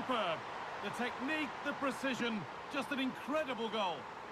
Superb. The technique, the precision, just an incredible goal.